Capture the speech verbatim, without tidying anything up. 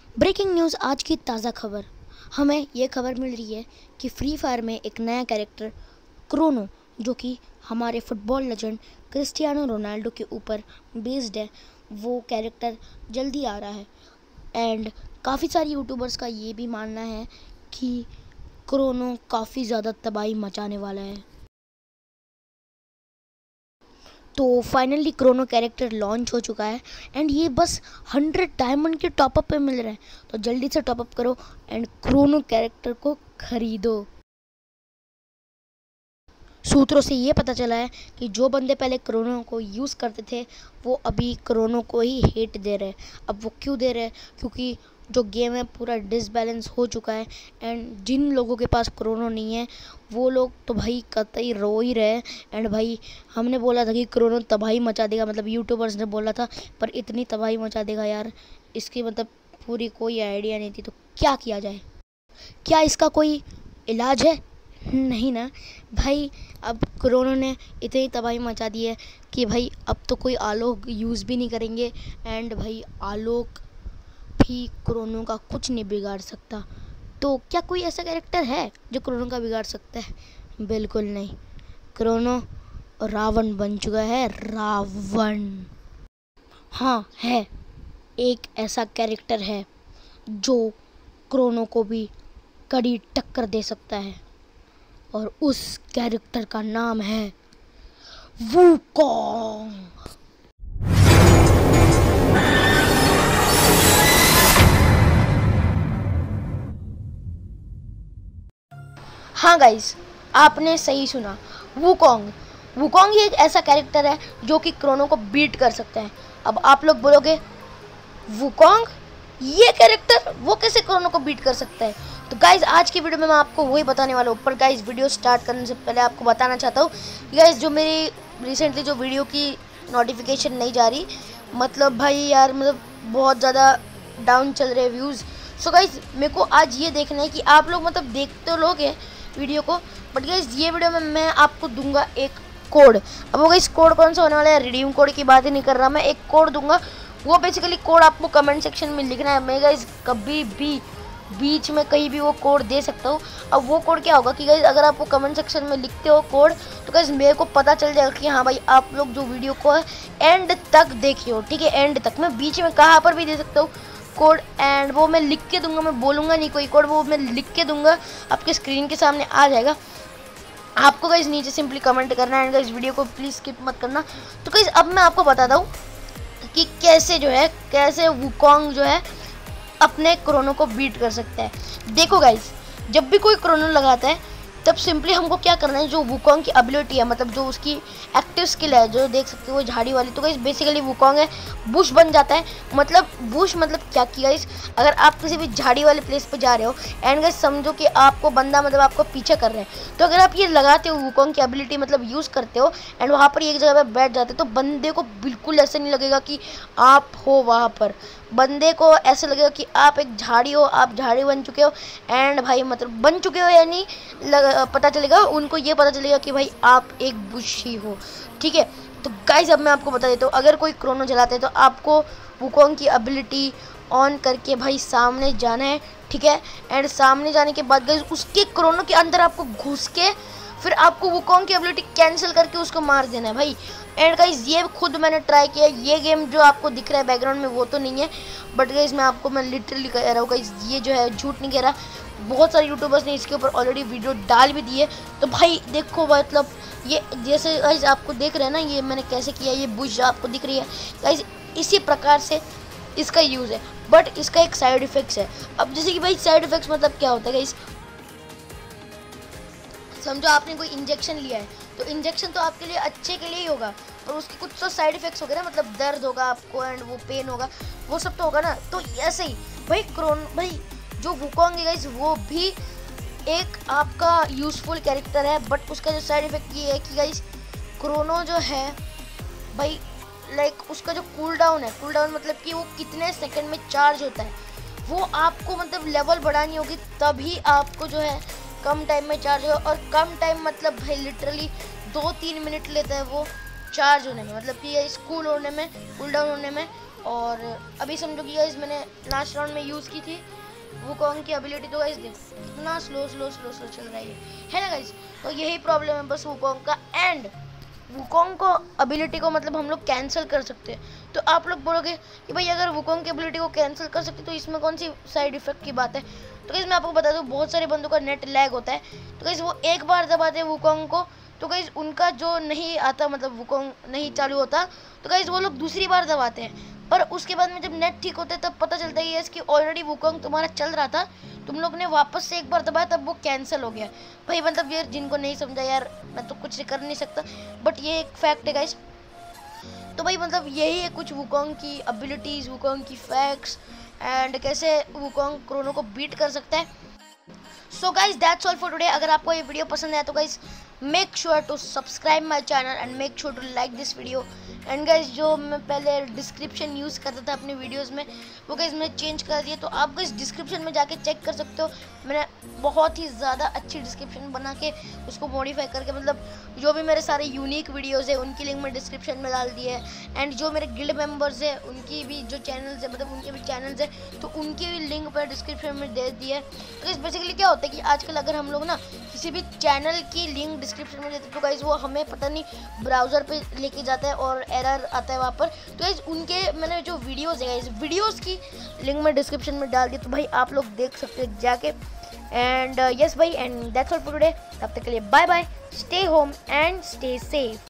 Breaking news आज की ताज़ा खबर। हमें ये खबर मिल रही है कि फ्री फायर में एक नया कैरेक्टर क्रोनो, जो कि हमारे फुटबॉल लेजेंड क्रिस्टियानो रोनाल्डो के ऊपर बेस्ड है, वो कैरेक्टर जल्दी आ रहा है। एंड काफ़ी सारी यूट्यूबर्स का ये भी मानना है कि क्रोनो काफ़ी ज़्यादा तबाही मचाने वाला है। तो फाइनली क्रोनो कैरेक्टर लॉन्च हो चुका है एंड ये बस हंड्रेड डायमंड के टॉपअप पे मिल रहा है। तो जल्दी से टॉपअप करो एंड क्रोनो कैरेक्टर को खरीदो। सूत्रों से ये पता चला है कि जो बंदे पहले क्रोनो को यूज़ करते थे वो अभी क्रोनो को ही हेट दे रहे हैं। अब वो क्यों दे रहे हैं? क्योंकि जो गेम है पूरा डिसबैलेंस हो चुका है एंड जिन लोगों के पास क्रोनो नहीं है वो लोग तो भाई कतई रो ही रहे। एंड भाई हमने बोला था कि क्रोनो तबाही मचा देगा, मतलब यूट्यूबर्स ने बोला था, पर इतनी तबाही मचा देगा यार, इसकी मतलब पूरी कोई आइडिया नहीं थी। तो क्या किया जाए? क्या इसका कोई इलाज है? नहीं ना भाई। अब क्रोनो ने इतनी तबाही मचा दी है कि भाई अब तो कोई आलोक यूज़ भी नहीं करेंगे एंड भाई आलोक भी क्रोनो का कुछ नहीं बिगाड़ सकता। तो क्या कोई ऐसा कैरेक्टर है जो क्रोनो का बिगाड़ सकता है? बिल्कुल नहीं। क्रोनो रावण बन चुका है, रावण। हाँ है, एक ऐसा कैरेक्टर है जो क्रोनो को भी कड़ी टक्कर दे सकता है और उस कैरेक्टर का नाम है वूकोंग। हाँ गाइस, आपने सही सुना, वूकोंग। वूकोंग ही एक ऐसा कैरेक्टर है जो कि क्रोनो को बीट कर सकता है। अब आप लोग बोलोगे वूकोंग ये कैरेक्टर वो कैसे क्रोनो को बीट कर सकता है? तो गाइज आज की वीडियो में मैं आपको वही बताने वाला हूँ। पर गाइज वीडियो स्टार्ट करने से पहले आपको बताना चाहता हूँ कि गाइज जो मेरी रिसेंटली जो वीडियो की नोटिफिकेशन नहीं जा रही, मतलब भाई यार मतलब बहुत ज़्यादा डाउन चल रहे व्यूज़। सो गाइज मेरे को आज ये देखना है कि आप लोग मतलब देखते लोग हैं वीडियो को, बट गाइज ये वीडियो में मैं आपको दूंगा एक कोड। अब वो गाइज कोड कौन सा होने वाला है? रिडीम कोड की बात ही नहीं कर रहा मैं, एक कोड दूंगा। वो बेसिकली कोड आपको कमेंट सेक्शन में लिखना है। मैं गाइज कभी भी बीच में कहीं भी वो कोड दे सकता हूँ। अब वो कोड क्या होगा कि गाइज अगर आप वो कमेंट सेक्शन में लिखते हो कोड, तो गाइज मेरे को पता चल जाएगा कि हाँ भाई आप लोग जो वीडियो को एंड तक देखिए हो, ठीक है? एंड तक। मैं बीच में कहाँ पर भी दे सकता हूँ कोड एंड वो मैं लिख के दूंगा, मैं बोलूँगा नहीं कोई कोड, वो मैं लिख के दूंगा, आपके स्क्रीन के सामने आ जाएगा। आपको गाइज नीचे सिंपली कमेंट करना है एंड गाइज वीडियो को प्लीज़ स्किप मत करना। तो गाइज अब मैं आपको बताता हूँ कि कैसे जो है कैसे वूकोंग जो है अपने क्रोनो को बीट कर सकता है। देखो गाइज, जब भी कोई क्रोनो लगाता है तब सिंपली हमको क्या करना है, जो वूकोंग की एबिलिटी है, मतलब जो उसकी एक्टिव स्किल है, जो देख सकते हो वो झाड़ी वाली, तो गाइज बेसिकली वूकोंग है बुश बन जाता है। मतलब बुश मतलब क्या किया गाइज, अगर आप किसी भी झाड़ी वाले प्लेस पे जा रहे हो एंड गाइज समझो कि आपको बंदा मतलब आपको पीछे कर रहे हैं, तो अगर आप ये लगाते हो वूकोंग की एबिलिटी मतलब यूज़ करते हो एंड वहाँ पर एक जगह पर बैठ जाते हो, तो बंदे को बिल्कुल ऐसे नहीं लगेगा कि आप हो वहाँ पर। बंदे को ऐसे लगेगा कि आप एक झाड़ी हो, आप झाड़ी बन चुके हो एंड भाई मतलब बन चुके हो, यानी पता चलेगा उनको, ये पता चलेगा कि भाई आप एक बुश ही हो, ठीक है? तो गाइज अब मैं आपको बता देता हूँ, अगर कोई क्रोनो जलाते हैं तो आपको वूकोंग की एबिलिटी ऑन करके भाई सामने जाना है, ठीक है? एंड सामने जाने के बाद गाइज उसके क्रोनो के अंदर आपको घुस के फिर आपको वूकोंग की एबिलिटी कैंसिल करके उसको मार देना है भाई। एंड गाइज ये खुद मैंने ट्राई किया, ये गेम जो आपको दिख रहा है बैकग्राउंड में वो तो नहीं है, बट गाइज मैं आपको मैं लिटरली कह रहा हूँ गाइज, ये जो है झूठ नहीं कह रहा। बहुत सारे यूट्यूबर्स ने इसके ऊपर ऑलरेडी वीडियो डाल भी दी है। तो भाई देखो मतलब ये जैसे गाइज आपको देख रहे हैं ना, ये मैंने कैसे किया, ये बुश आपको दिख रही है गाइज, इसी प्रकार से इसका यूज़ है। बट इसका एक साइड इफेक्ट्स है। अब जैसे कि भाई साइड इफेक्ट्स मतलब क्या होता है गाइज, समझो आपने कोई इंजेक्शन लिया है, तो इंजेक्शन तो आपके लिए अच्छे के लिए ही होगा, और उसके कुछ तो साइड इफेक्ट्स होंगे ना, मतलब दर्द होगा आपको एंड वो पेन होगा, वो सब तो होगा ना। तो ऐसे ही भाई क्रोन भाई जो वूकोंग है गाइस वो भी एक आपका यूज़फुल कैरेक्टर है, बट उसका जो साइड इफेक्ट ये है कि गाइस क्रोनो जो है भाई लाइक उसका जो कूल डाउन है, कूल डाउन मतलब कि वो कितने सेकंड में चार्ज होता है, वो आपको मतलब लेवल बढ़ानी होगी तभी आपको जो है कम टाइम में चार्ज हो। और कम टाइम मतलब भाई लिटरली दो तीन मिनट लेता है वो चार्ज होने में, मतलब कि इस कूल होने में, कूल डाउन होने में और अभी समझो कि गाइस मैंने लास्ट राउंड में यूज़ की थी वुकोंग की एबिलिटी। तो गाइस देखो कितना स्लो स्लो स्लो स्लो चल रहा है है ना गाइस। तो यही प्रॉब्लम है बस वुकोंग का। एंड वुकोंग को एबिलिटी को मतलब हम लोग कैंसिल कर सकते हैं। तो आप लोग बोलोगे कि भाई अगर वुकोंग की एबिलिटी को कैंसिल कर सकते तो इसमें कौन सी साइड इफेक्ट की बात है। तो गाइस मैं आपको बता दूं बहुत सारे बंदों का नेट लैग होता है। तो गाइस वो एक बार दबाते हैं वुकोंग को तो गाइस उनका जो नहीं आता मतलब वुकोंग नहीं चालू होता तो गाइस वो लोग दूसरी बार दबाते हैं। पर उसके बाद में जब नेट ठीक होता है तब पता चलता है कि इसकी ऑलरेडी वुकोंग तुम्हारा चल रहा था, तुम लोग ने वापस से एक बार दबाया तब वो कैंसिल हो गया। भाई मतलब यार जिनको नहीं समझा यार मैं तो कुछ कर नहीं सकता, बट ये एक फैक्ट है गाइस। तो भाई मतलब यही है कुछ वुकोंग की एबिलिटीज, वुकोंग की फैक्ट्स एंड कैसे वुकोंग क्रोनो को बीट कर सकता है। So guys that's all for today. अगर आपको ये वीडियो पसंद आया तो guys make sure to subscribe my channel and make sure to like this video. And guys जो मैं पहले डिस्क्रिप्शन यूज़ करता था अपने वीडियोस में वो गाइज मैं चेंज कर दिया। तो आप गाइज डिस्क्रिप्शन में जाके चेक कर सकते हो। मैंने बहुत ही ज़्यादा अच्छी डिस्क्रिप्शन बना के उसको मॉडिफाई करके मतलब जो भी मेरे सारे यूनिक वीडियोस है उनकी लिंक मैं डिस्क्रिप्शन में डाल दी है। एंड जो मेरे गिल्ड मेंबर्स है उनकी भी जो चैनल्स है मतलब उनके भी चैनल्स है तो उनकी भी लिंक पर डिस्क्रिप्शन में दे दी है। तो गाइज बेसिकली क्या होता है कि आजकल अगर हम लोग ना किसी भी चैनल की लिंक डिस्क्रिप्शन में देते हैं तो गाइज वो हमें पता नहीं ब्राउज़र पे लेके जाता है और एरर आता है वहाँ पर। तो गाइज उनके मैंने जो वीडियोस है गाइज वीडियोस की लिंक मैं डिस्क्रिप्शन में डाल दी तो भाई आप लोग देख सकते हो जाके। एंड यस भाई and that's all for today. तब तक के लिए bye bye, stay home and stay safe.